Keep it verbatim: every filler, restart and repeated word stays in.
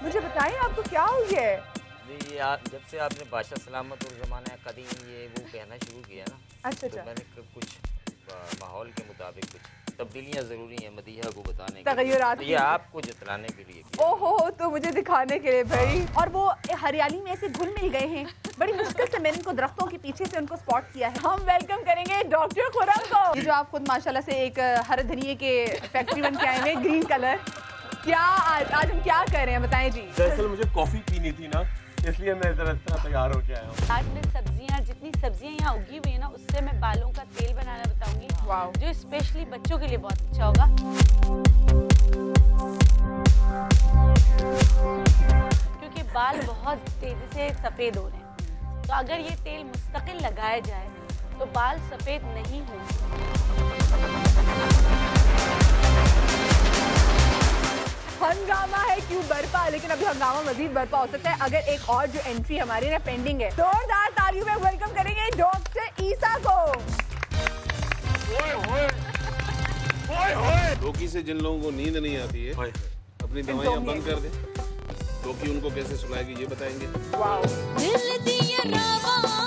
मुझे बताइए आपको क्या हुई है? ये आप जब से आपने बादशाह सलामत और ज़माना कदीम ये वो कहना शुरू किया ना, अच्छा तो अच्छा, मैंने क- कुछ माहौल के मुताबिक कुछ तब्दीलियाँ ज़रूरी हैं मदीहा को बताने के लिए, तगय्युरात तो ये आपको जतलाने के लिए किया। ओहो, तो मुझे दिखाने के लिए भाई। और वो हरियाली में ऐसे घुल मिल गए हैं, बड़ी मुश्किल से मैंने इनको दरख्तों के पीछे से उनको स्पॉट किया है। हम वेलकम करेंगे डॉक्टर खुरम को। ये जो आप खुद माशाल्लाह से एक हरे धनिये के फैक्ट्री बन के आए हैं, ग्रीन कलर। क्या आज आज हम क्या कर रहे हैं बताएं जी? दरअसल मुझे कॉफी पीनी थी ना, इसलिए मैं जरा इस तरह तैयार होके आया हूँ। आज मैं सब्जियाँ जितनी सब्जियाँ यहाँ उगी हुई है ना, उससे मैं बालों का तेल बनाना बताऊंगी, वाओ। जो स्पेशली बच्चों के लिए बहुत अच्छा होगा। क्योंकि बाल बहुत तेजी से सफेद हो रहे हैं, तो अगर ये तेल मुस्तकिल लगाया जाए तो बाल सफेद नहीं होंगे। हंगामा है क्यों बर्पा, लेकिन अभी हंगामा मजीद बर्पा हो सकता है अगर एक और जो एंट्री हमारी ना पेंडिंग है। जोरदार तालियों में वेलकम करेंगे डॉक्टर ईसा को। ओए ओए ओए ओए रोकी से जिन लोगों को नींद नहीं आती है अपनी दवाइयाँ बंद कर दे, रोकी उनको कैसे सुलाएगी ये बताएंगे। वाओ। दिल दिया रावा